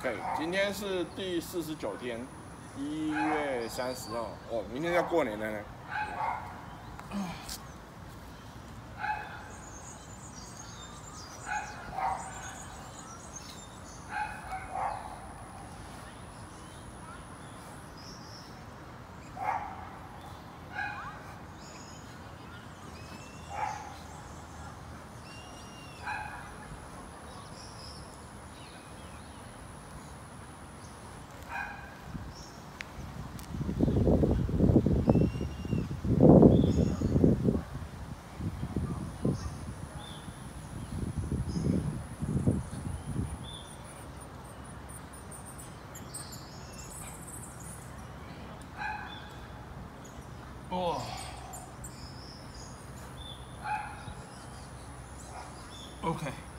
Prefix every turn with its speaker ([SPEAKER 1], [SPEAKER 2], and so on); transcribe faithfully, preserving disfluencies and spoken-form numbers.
[SPEAKER 1] OK， 今天是第四十九天，一月三十号。哦，明天要过年了呢。哦 ，OK。